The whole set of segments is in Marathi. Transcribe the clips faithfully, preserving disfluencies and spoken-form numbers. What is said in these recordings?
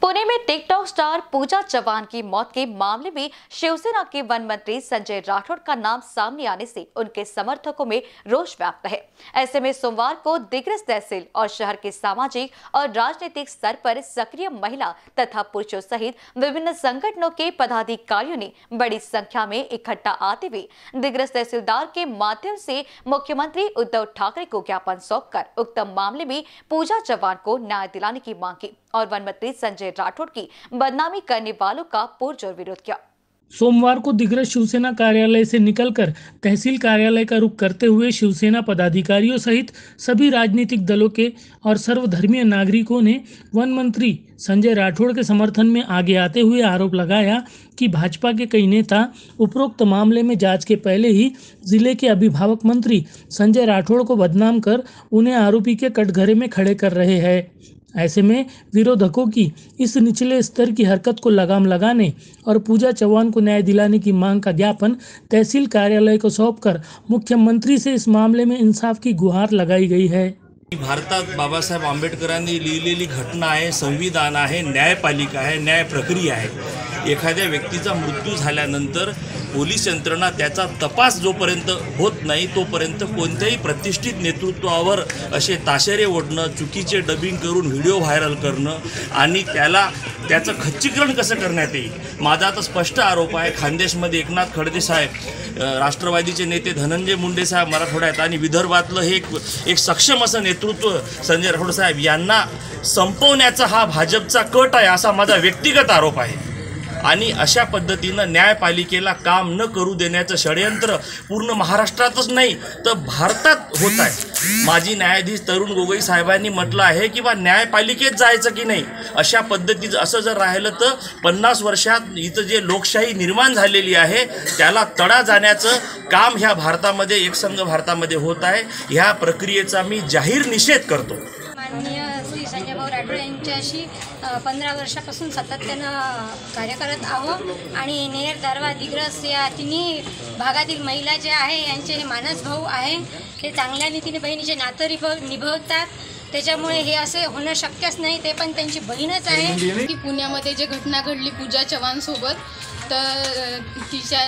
पुणे में टिकटॉक स्टार पूजा चव्हाण की मौत के मामले में शिवसेना के वन मंत्री संजय राठौड़ का नाम सामने आने से उनके समर्थकों में रोष व्याप्त है। ऐसे में सोमवार को दिग्रस तहसील और शहर के सामाजिक और राजनीतिक स्तर पर सक्रिय महिला तथा पुरुषों सहित विभिन्न संगठनों के पदाधिकारियों ने बड़ी संख्या में इकट्ठा आते हुए दिग्रस तहसीलदार के माध्यम से मुख्यमंत्री उद्धव ठाकरे को ज्ञापन सौंपकर उक्त मामले में पूजा चव्हाण को न्याय दिलाने की मांग की और वन मंत्री संजय राठौड़ की बदनामी करने वालों का पुरजोर विरोध किया। सोमवार को दिग्रस शिवसेना कार्यालय से निकलकर तहसील कार्यालय का रुख करते हुए शिवसेना पदाधिकारियों सहित सभी राजनीतिक दलों के और सर्वधर्मीय नागरिकों ने वन मंत्री संजय राठौड़ के समर्थन में आगे आते हुए आरोप लगाया कि भाजपा के कई नेता उपरोक्त मामले में जांच के पहले ही जिले के अभिभावक मंत्री संजय राठौड़ को बदनाम कर उन्हें आरोपी के कटघरे में खड़े कर रहे हैं। ऐसे में विरोधकों की इस निचले स्तर की हरकत को लगाम लगाने और पूजा चव्हाण को न्याय दिलाने की मांग का ज्ञापन तहसील कार्यालय को सौंपकर मुख्यमंत्री से इस मामले में इंसाफ की गुहार लगाई गई है। भारतात बाबासाहेब आंबेडकरांनी लिहिलेली घटना आहे, संविधान आहे, न्यायपालिका आहे, न्याय प्रक्रिया आहे। एखाद्या व्यक्तीचा मृत्यू झाल्यानंतर पोलीस यंत्रणा त्याचा तपास जोपर्यंत होत नाही तोपर्यंत कोणत्याही प्रतिष्ठित नेतृत्वावर असे ताशेरे ओढणं, चुकीचे डबिंग करून व्हिडिओ व्हायरल करणं आणि त्याला त्याचं खच्चीकरण कसं करण्यात येईल, माझा आता स्पष्ट आरोप आहे। खानदेशमध्ये एकनाथ खडसे साहेब, राष्ट्रवादीचे नेते धनंजय मुंडे साहेब मराठवाड्यात आणि विदर्भातलं हे एक एक सक्षम असं नेतृत्व संजय राठौड़ साहेब यांना संपवण्याचा हा भाजपचा कट आहे असा माझा व्यक्तिगत आरोप आहे। आणि अशा पद्धतीनं न्यायपालिकेला काम न करू देण्याचं षडयंत्र पूर्ण महाराष्ट्रातच नाही तर भारतात होत आहे। माजी न्यायाधीश तरुण गोगोई साहेबांनी म्हटलं आहे की बा न्यायपालिकेत जायचं की नाही, अशा पद्धतीचं असं जर राहिलं तर पन्नास वर्षात इथं जे लोकशाही निर्माण झालेली आहे त्याला तडा जाण्याचं काम ह्या भारतामध्ये एकसंघ भारतामध्ये होत आहे। ह्या प्रक्रियेचा मी जाहीर निषेध करतो। माननीय श्री संजय भाऊ राठौड़ यांच्याशी पंधरा वर्षापासून सातत्यानं कार्य करत आहोत आणि नेर दारवा दिग्रस या तिन्ही भागातील महिला जे आहे यांचे हे मानस भाऊ आहे, ते चांगल्या रीतीने बहिणीचे नातं निभवतात। त्याच्यामुळे हे असे होणं शक्यच नाही, ते पण त्यांची बहीणच आहे। की पुण्यामध्ये जे घटना घडली पूजा चव्हाण सोबत, तर तिच्या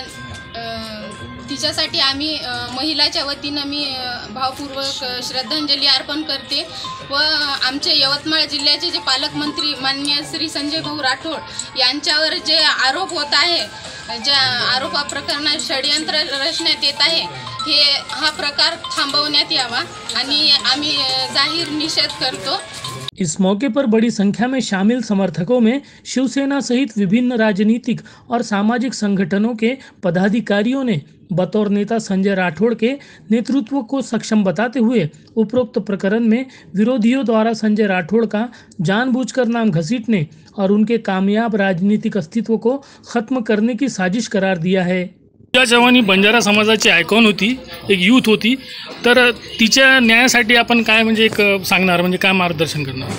तिच्यासाठी आम्ही महिलाच्या वतीनं मी भावपूर्वक श्रद्धांजली अर्पण करते व आमचे यवतमाळ जिल्ह्याचे जे पालकमंत्री माननीय श्री संजय भाऊ राठौड़ यांच्यावर जे आरोप होत आहे, ज्या आरोपा प्रकरणात षडयंत्र रचण्यात येत आहे, हे हा प्रकार थांबवण्यात यावा आणि आम्ही जाहीर निषेध करतो। इस मौके पर बड़ी संख्या में शामिल समर्थकों में शिवसेना सहित विभिन्न राजनीतिक और सामाजिक संगठनों के पदाधिकारियों ने बतौर नेता संजय राठौड़ के नेतृत्व को सक्षम बताते हुए उपरोक्त प्रकरण में विरोधियों द्वारा संजय राठौड़ का जानबूझकर नाम घसीटने और उनके कामयाब राजनीतिक अस्तित्व को खत्म करने की साजिश करार दिया है। पूजा चव्हाण ही बंजारा समाजाची आयकॉन होती, एक यूथ होती, तर तिच्या न्यायासाठी आपण काय म्हणजे एक सांगणार, म्हणजे काय मार्गदर्शन करणार?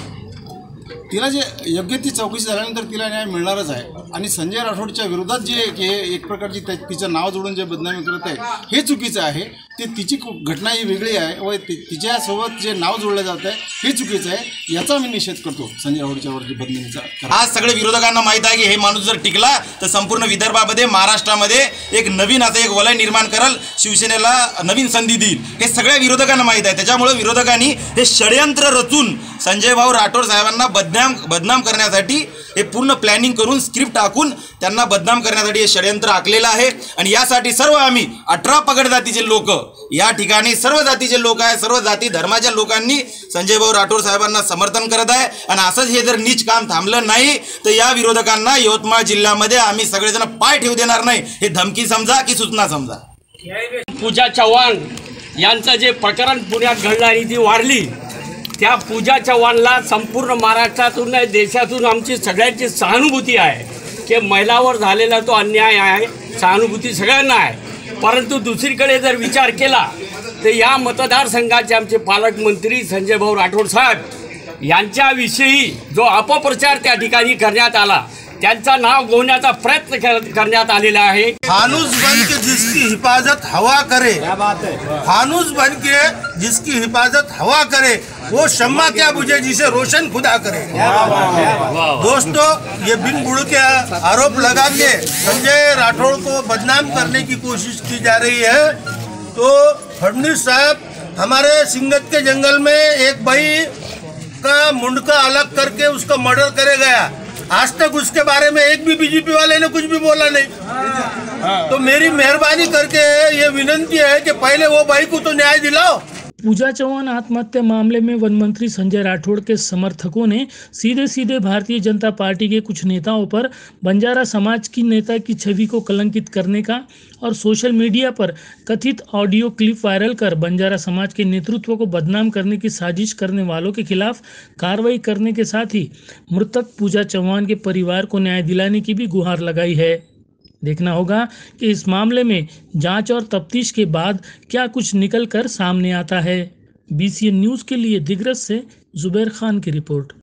तिला जे योग्य ती चौकशी झाल्यानंतर तिला न्याय मिळणारच आहे आणि संजय राठौड़च्या विरोधात जे हे एक प्रकारची तिचं नाव जोडून जे बदनामी करत आहे हे चुकीचं आहे। ते तिची घटना ही वेगळी आहे व तिच्यासोबत जे नाव जोडलं जात आहे हे चुकीचं आहे, याचा मी निषेध करतो संजय राठौड़च्या वरची बदनामीचा। आज सगळे विरोधकांना माहीत आहे की हे माणूस जर टिकला तर संपूर्ण विदर्भामध्ये महाराष्ट्रामध्ये एक नवीन आता एक वलय निर्माण कराल, शिवसेनेला नवीन संधी देईल, हे सगळ्या विरोधकांना माहीत आहे। त्याच्यामुळे विरोधकांनी हे षडयंत्र रचून संजय भाऊ राठौड़ साहेबांना बदनाम बदनाम करण्यासाठी हे पूर्ण प्लॅनिंग करून स्क्रिप्ट टाकून त्यांना बदनाम करण्यासाठी हे षडयंत्र आखलेलं आहे। आणि यासाठी सर्व आम्ही अठरा पगड जातीचे लोक या ठिकाणी सर्व जातीचे लोक आहे, सर्व जाती धर्माच्या लोकांनी संजय भाऊ राठौड़ साहेबांना समर्थन करत आहे। आणि असंच हे जर नीच काम थांबलं नाही तर या विरोधकांना यवतमाळ जिल्ह्यामध्ये आम्ही सगळेजण पाय ठेवू देणार नाही, हे धमकी समजा की सूचना समजा। पूजा चव्हाण यांचं जे प्रकरण पुण्यात घडलं आणि ती वारली, त्या पूजा चव्हाणला संपूर्ण महाराष्ट्रातून देशातून आमची सगळ्यांची सहानुभूती आहे की महिलावर झालेला तो अन्याय आहे, सहानुभूती सगळ्यांना आहे। परंतु दुसरीकडे जर विचार केला तर या मतदारसंघाचे आमचे पालकमंत्री संजय भाऊ राठौड़ साहेब यांच्याविषयी जो अपप्रचार त्या ठिकाणी करण्यात आला, त्यांचा नाव गोवण्याचा प्रयत्न करण्यात आलेला आहे। फानूस बन के जिसकी हिफाजत हवा करे, फानूस बन के जिसकी हिफाजत हवा करे, वो शम्मा क्या बुझे जिसे रोशन खुदा करे। दोस्तों, ये बिन बुड़ के आरोप लगा के संजय राठौड़ को बदनाम करने की कोशिश की जा रही है। तो फडणवीस साहब, हमारे सिंगत के जंगल में एक भाई का मुंडका अलग करके उसका मर्डर करे गया, आज तक उसके बारे में एक भी बीजेपी वाले ने कुछ भी बोला नहीं। तो मेरी मेहरबानी करके ये विनंती है कि पहले वो भाई को तो न्याय दिलाओ। पूजा चौहान आत्महत्या मामले में वन मंत्री संजय राठौड़ के समर्थकों ने सीधे सीधे भारतीय जनता पार्टी के कुछ नेताओं पर बंजारा समाज की नेता की छवि को कलंकित करने का और सोशल मीडिया पर कथित ऑडियो क्लिप वायरल कर बंजारा समाज के नेतृत्व को बदनाम करने की साजिश करने वालों के खिलाफ कार्रवाई करने के साथ ही मृतक पूजा चौहान के परिवार को न्याय दिलाने की भी गुहार लगाई है। देखना होगा कि इस मामले में जांच और तफ्तीश के बाद क्या कुछ निकल कर सामने आता है। बीसीएन न्यूज़ के लिए दिग्रस से जुबैर खान की रिपोर्ट।